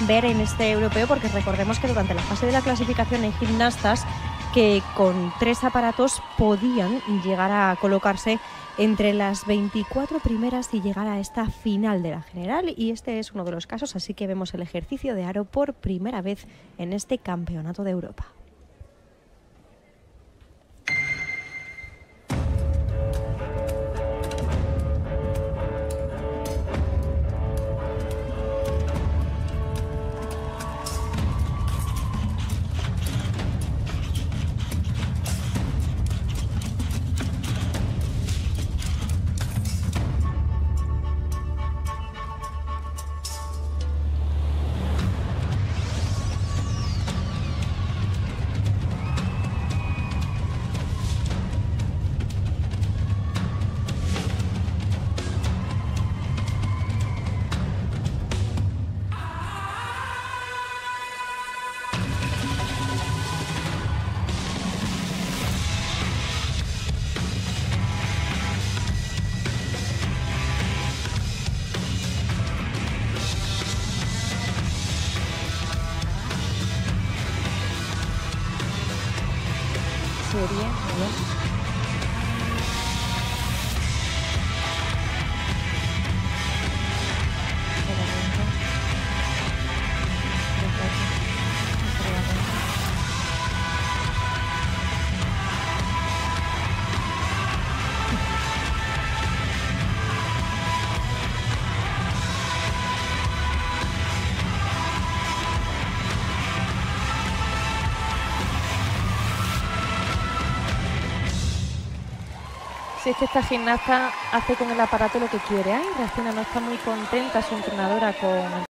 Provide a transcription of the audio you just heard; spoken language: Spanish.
ver en este europeo, porque recordemos que durante la fase de la clasificación hay gimnastas que con 3 aparatos podían llegar a colocarse entre las 24 primeras y llegar a esta final de la general, y este es uno de los casos, así que vemos el ejercicio de aro por primera vez en este Campeonato de Europa. Serie, ¿no? Si es que esta gimnasta hace con el aparato lo que quiere. Ay, Racina no está muy contenta su entrenadora con